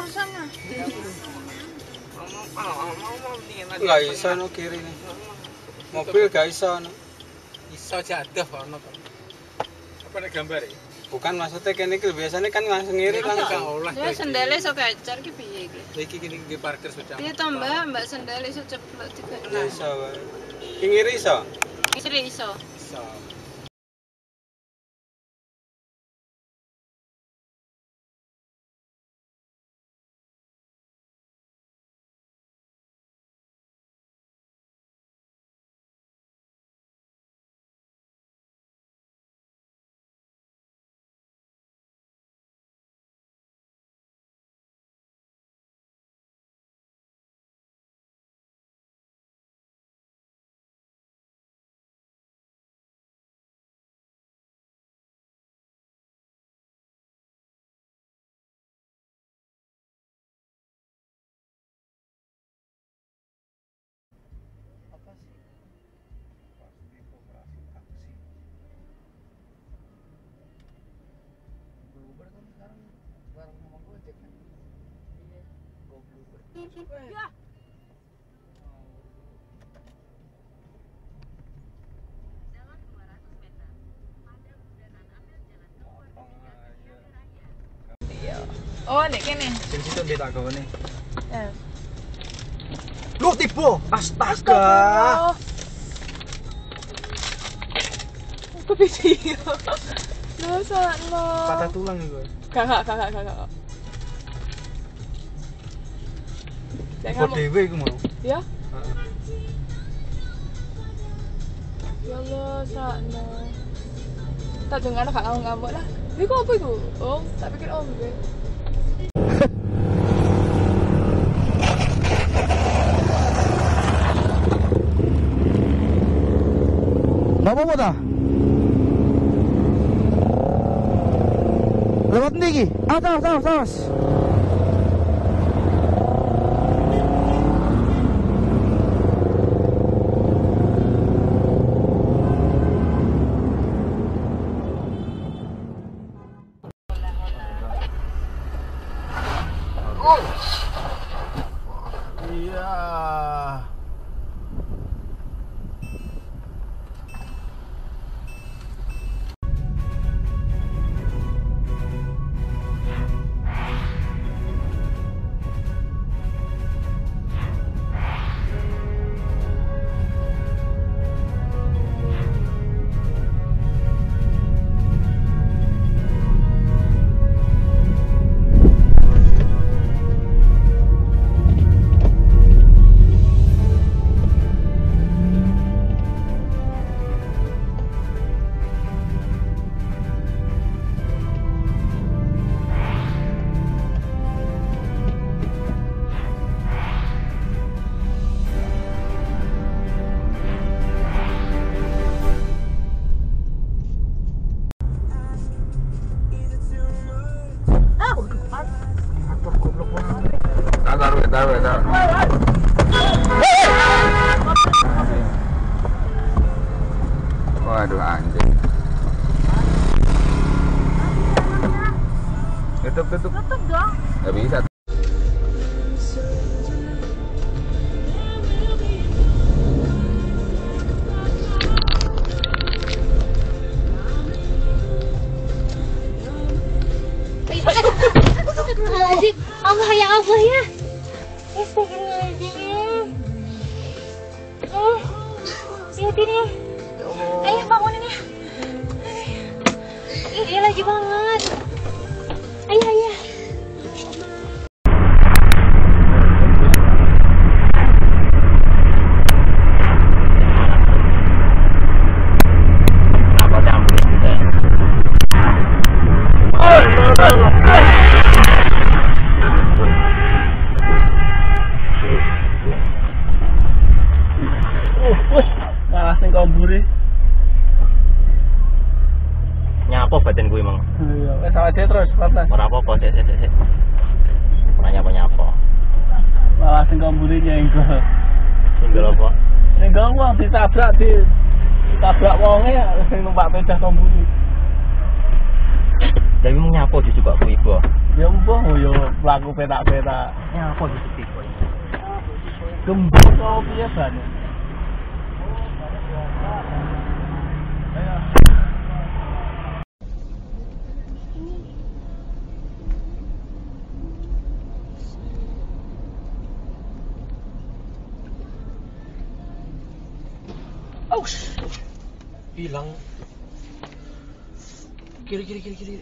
sebelah sana. Nggak bisa no kiri nih. Mobil nggak bisa no. Iso jatuh ono to. Apa nek gambar ya? Bukan maksudnya kene iki biasanya kan langsung ngiri langsung. Ya sendale iso kecer ki piye iki? Iki kene nggih parkir sepeda. Piye to Mbak sendale iso ceplok Ya digana. iso wae. Ki ngiri iso. Istri iso. Iso. Ya. Oh, nek kene. Sing situ mbek tak gawene. Ya. Lu tiba. Astaga. Aku bisa. Masa lo. Patah tulang iku. Kakak. Kok dhewe iku mau. Ya? Heeh. Ya Allah, sakno. Tak dengar gak ngamuk lah. Iku apa iku? Oh, tak pikir om gue. Bapak apa dah? Lewat ni lagi. Awas. Iya. Taruh. Waduh anjing. Tutup. Tutup dong. Gak bisa. Astagfirullahaladzim. Allah ya. Astagfirullahaladzim. Lihatin ya. Ayo bangunin ya. Iya lagi banget. Ayo. Malah sing kombure. Nyapa badan gue emang. Iya, wis aja terus, pelan. Ora apa-apa, sik. Ora nyapa-nyapa. Malah sing kombure nyenggol. Tinggal apa? Nyenggol wong ditabrak wonge sing numpak sepeda kombure. Dewi menyapo juga aku ibu. Ya mbah yo pelaku petak-petak. Nyapo di ibu. Gembok kok piye ban? Hilang. Kiri. Kiri.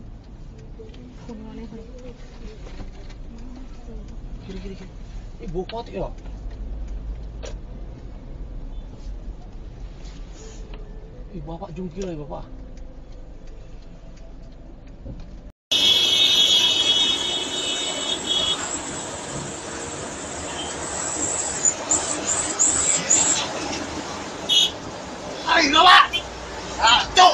Ibu pot ya. Bapak jungkir ya bapak. Ayo bapak. Tuh.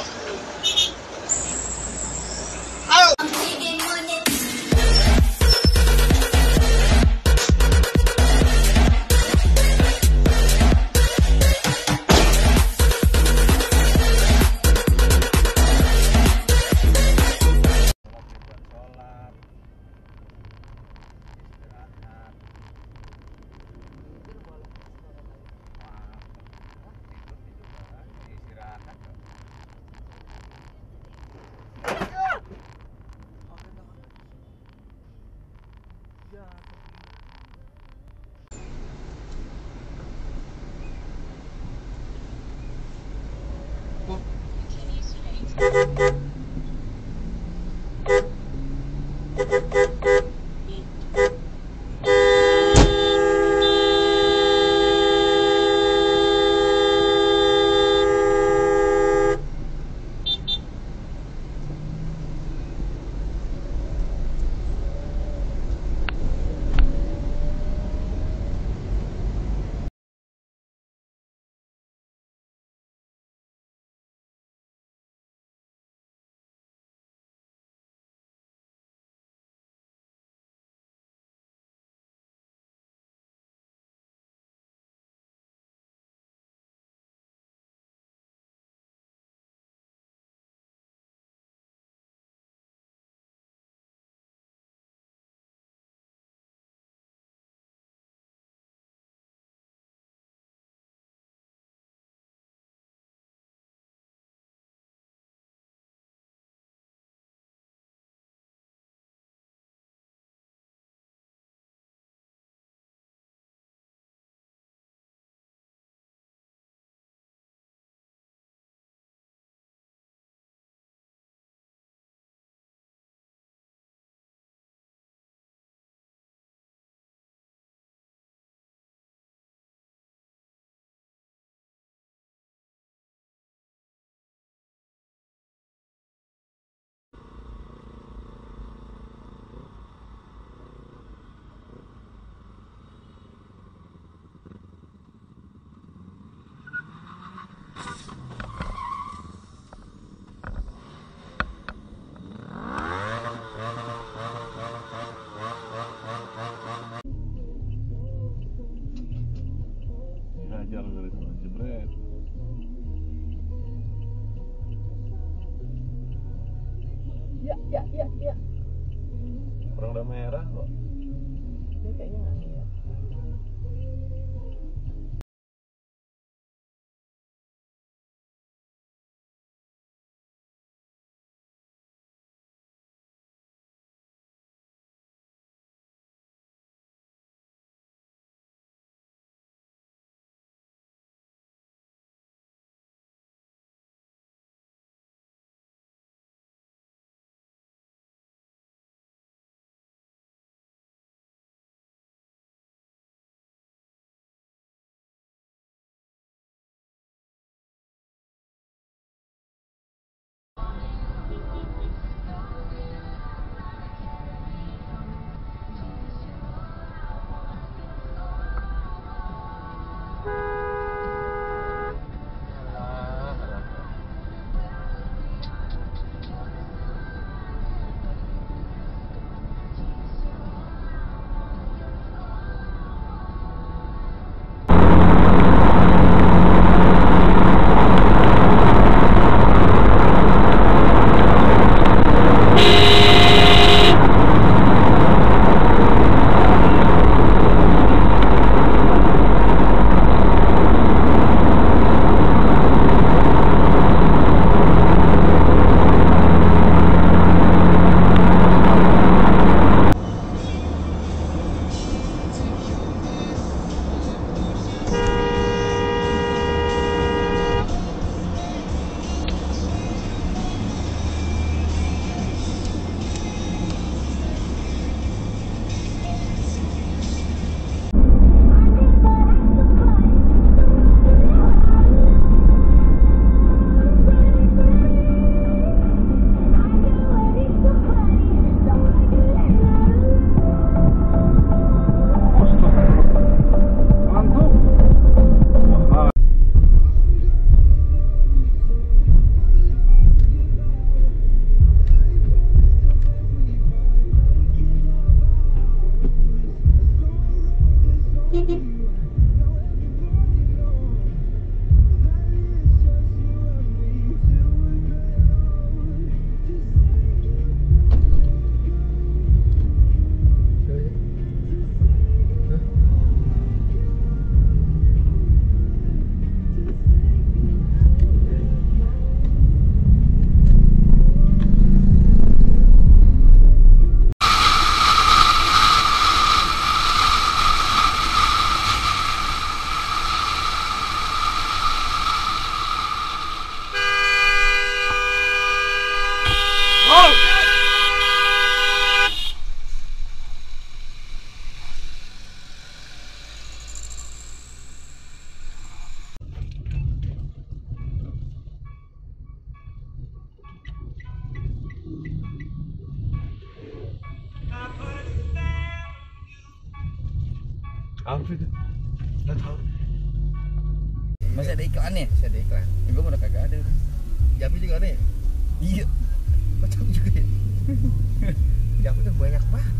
Apa itu? Nggak tahu. Masih ada iklan nih? Masih ada iklan. Gue udah kagak ada. Jambi juga ada ya? Iya. Macam juga ya. Jambi tuh banyak banget.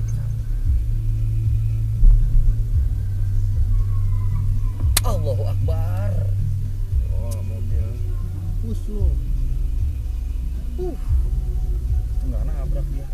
Allahu Akbar. Oh, mobil. Lu. Nggak nabrak dia.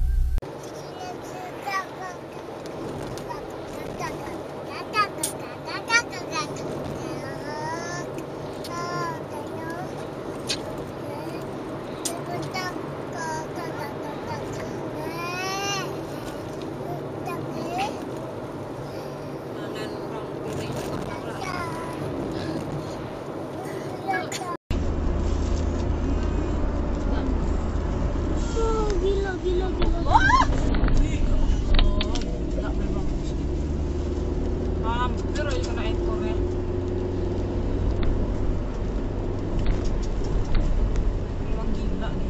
Hampir aja kena ekornya. Memang gila nih.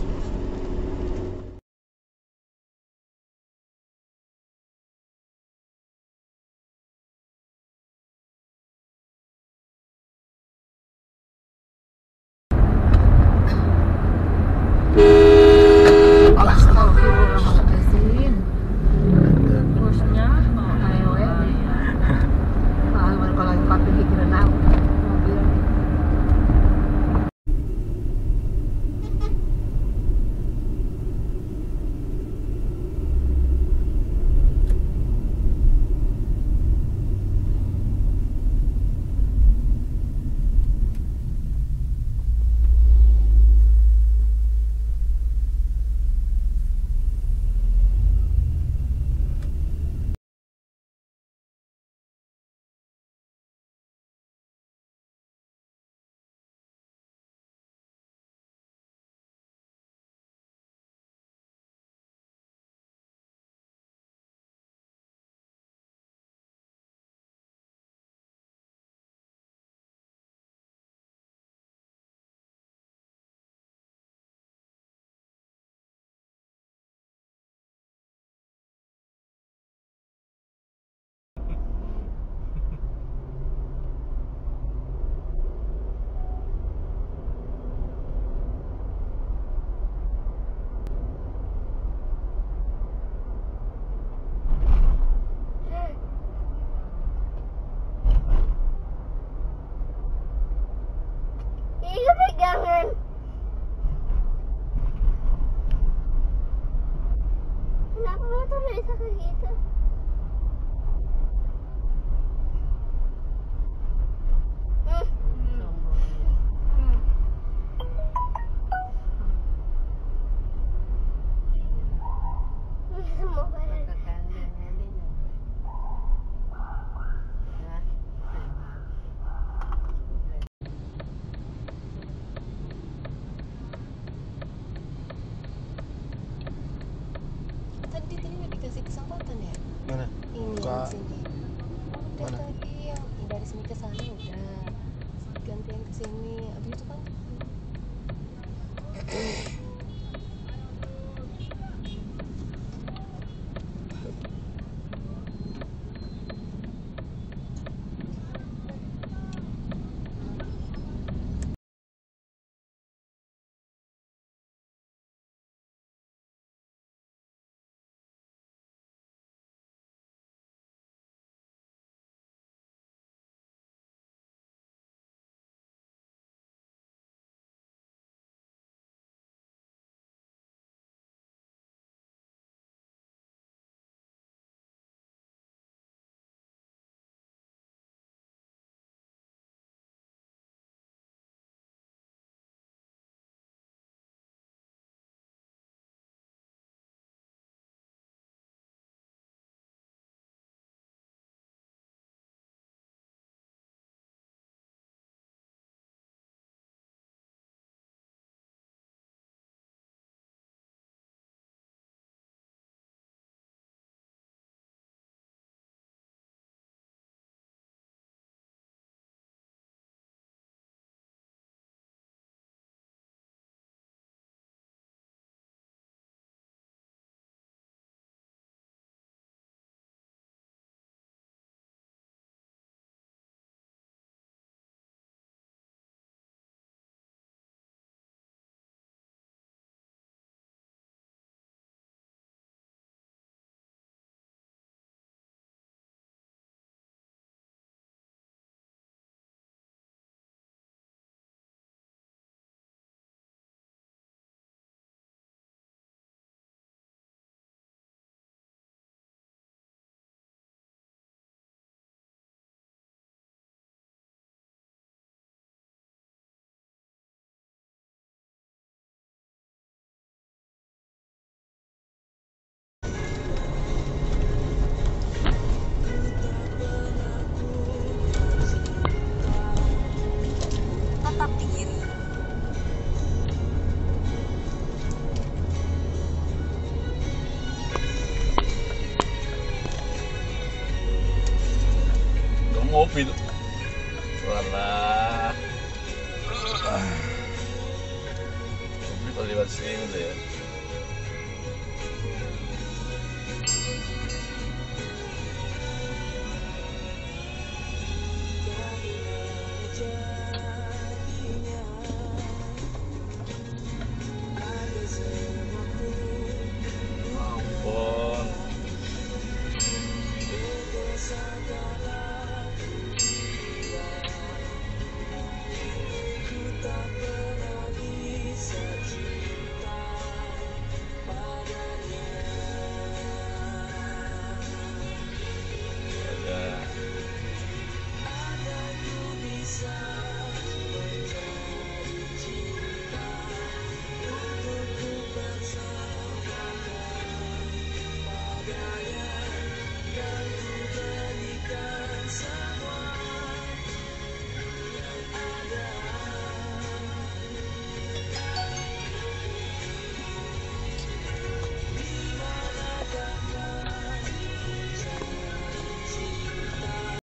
Kenapa motor bisa kayak gitu? Tadi nggak dikasih kesempatan ya? Mana? Ini Buka. yang sini. Udah Mana? tadi yang dari sini ke sana udah. Gantian ke sini. Abis itu kan mobil. Walah. Mobil kalau lewat sini udah ya.